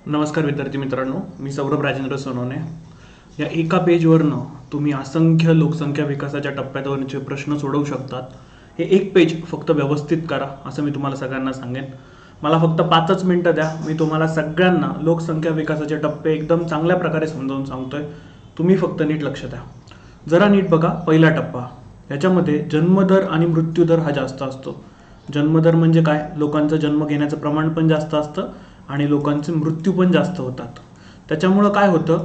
नमस्कार विद्यार्थी मित्रांनो, मी सौरभ राजेंद्र सोनवणे. या एका पेजवरनं तुम्ही असंख्य लोकसंख्या विकासाच्या टप्प्यावरचे प्रश्न सोडवू शकतात. हे एक पेज फक्त व्यवस्थित करा असं मी तुम्हाला सगळ्यांना सांगेन. मला फक्त 5च मिनिटं द्या. मी तुम्हाला सगळ्यांना लोकसंख्या विकासाचे टप्पे एकदम चांगल्या प्रकारे समजावून सांगतोय. तुम्ही फक्त नीट लक्ष द्या. जरा नीट बघा. पहिला टप्पा, याच्यामध्ये जन्मदर आणि मृत्यूदर हा जास्त असतो. जन्मदर म्हणजे काय? लोकांचा जन्म घेण्याचं प्रमाण पण जास्त असतं आणि लोकांचे मृत्यू पण जास्त होतात. त्याच्यामुळं काय होतं,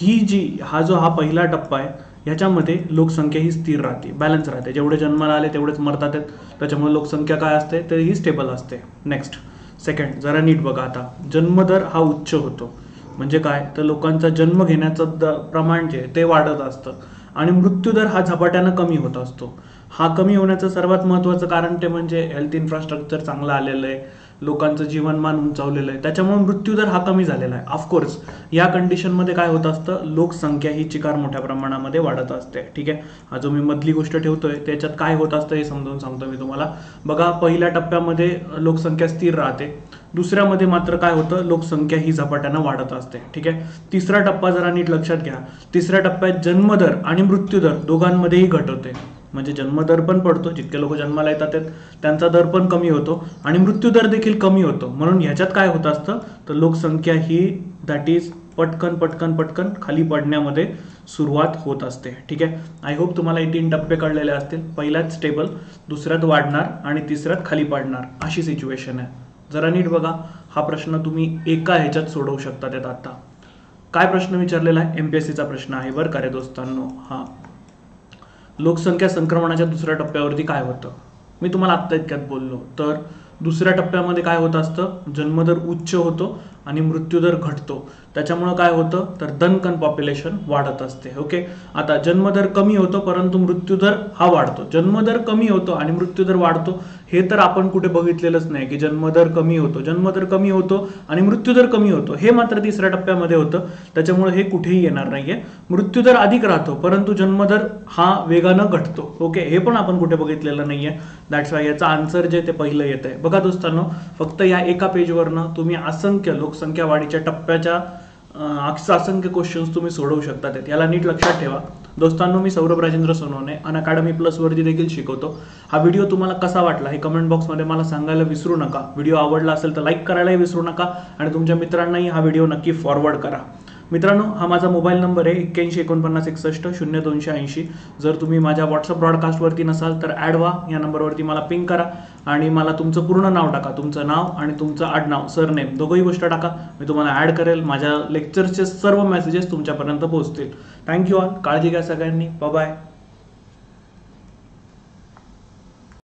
हा पहिला टप्पा आहे, ह्याच्यामध्ये लोकसंख्या ही स्थिर राहते, बॅलन्स राहते. जेवढे जन्माला आले तेवढेच मरतात आहेत. त्याच्यामुळे लोकसंख्या काय असते तर ही स्टेबल असते. नेक्स्ट, सेकंड, जरा नीट बघा. आता जन्मदर हा उच्च होतो. म्हणजे काय तर लोकांचा जन्म घेण्याचं प्रमाण जे ते वाढत असतं आणि मृत्यूदर हा झपाट्यानं कमी होत असतो. हा कमी होण्याचं सर्वात महत्त्वाचं कारण ते म्हणजे हेल्थ इन्फ्रास्ट्रक्चर चांगलं आलेलं आहे, लोकांचं जीवनमान उंचावलेलं आहे, त्याच्यामुळे मृत्यूदर हा कमी झालेला आहे. ऑफकोर्स या कंडिशनमध्ये काय होत असतं, लोकसंख्या ही चिकार मोठ्या प्रमाणामध्ये वाढत असते. ठीक आहे, हा जो मी मधली गोष्ट ठेवतोय त्याच्यात काय होत असतं हे समजावून सांगतो मी तुम्हाला. बघा, पहिल्या टप्प्यामध्ये लोकसंख्या स्थिर राहते. दुसऱ्यामध्ये मात्र काय होतं, लोकसंख्या ही झपाट्यानं वाढत असते. ठीक आहे, तिसरा टप्पा जरा नीट लक्षात घ्या. तिसऱ्या टप्प्यात जन्मदर आणि मृत्यूदर दोघांमध्येही घट होते. म्हणजे जन्मदर पण पडतो, जितके लोक जन्माला येतात त्यांचा दर पण कमी होतो आणि मृत्यूदर देखील कमी होतो. म्हणून ह्याच्यात काय होत असतं तर लोकसंख्या ही दॅट इज पटकन पटकन पटकन खाली पडण्यामध्ये सुरुवात होत असते. ठीक आहे, आय होप तुम्हाला हे 3 टप्पे कळलेले असतील. पहिल्यात स्टेबल, दुसऱ्यात वाढणार आणि तिसऱ्यात खाली पडणार अशी सिच्युएशन आहे. जरा नीट बघा. हा प्रश्न तुम्ही एका ह्याच्यात सोडवू शकता. त्यात आता काय प्रश्न विचारलेला आहे, MPSCचा प्रश्न आहे बरं का रे दोस्तांनो. हा, लोकसंख्या संक्रमणाच्या दुसऱ्या टप्प्यावरती काय होतं, मी तुम्हाला आत्ता इतक्यात बोललो. तर दुसऱ्या टप्प्यामध्ये काय होत असतं, जन्मदर उच्च होतो आणि मृत्यूदर घटतो. त्याच्यामुळं काय होतं तर धनकन पॉप्युलेशन वाढत असते. ओके, आता जन्मदर कमी होतो परंतु मृत्यूदर हा वाढतो. जन्मदर कमी होतो आणि मृत्यूदर वाढतो हे तर आपण कुठे बघितलेलंच नाही की जन्मदर कमी होतो आणि मृत्यूदर कमी होतो. हे मात्र तिसऱ्या टप्प्यामध्ये होतं. त्याच्यामुळे हे कुठेही येणार नाहीये. मृत्यूदर अधिक राहतो परंतु जन्मदर हा वेगानं घटतो. ओके, हे पण आपण कुठे बघितलेलं नाहीये. दॅट्स वाय याचा आन्सर जे ते पहिलं येत आहे. बघा दोस्तांनो, फक्त या एका पेजवरनं तुम्ही असंख्य लोकसंख्या वाढीच्या टप्प्याच्या असंख्य क्वेश्चन्स तुम्ही सोडवू शकतात. याला नीट लक्षात ठेवा दोस्तांनो. मी सौरभ राजेंद्र सोनवणे अनअकॅडमी प्लस वरती देखील शिकवतो. हा व्हिडिओ तुम्हाला कसा वाटला हे कमेंट बॉक्समध्ये मला सांगायला विसरू नका. व्हिडिओ आवडला असेल तर लाईक करायलाही विसरू नका आणि तुमच्या मित्रांनाही हा व्हिडिओ नक्की फॉरवर्ड करा. मित्रांनो, हा माझा मोबाईल नंबर आहे 814961 0280. जर तुम्ही माझ्या व्हॉट्सअप ब्रॉडकास्टवरती नसाल तर ॲड व्हा. या नंबरवरती मला पिंग करा आणि मला तुमचं पूर्ण नाव टाका. तुमचं नाव आणि तुमचं आडनाव, सरनेम दोघंही गोष्ट टाका. मी तुम्हाला ॲड करेल. माझ्या लेक्चरचे सर्व मेसेजेस तुमच्यापर्यंत पोहोचतील. Thank you all. काळजी घ्या सगळ्यांनी. बाय.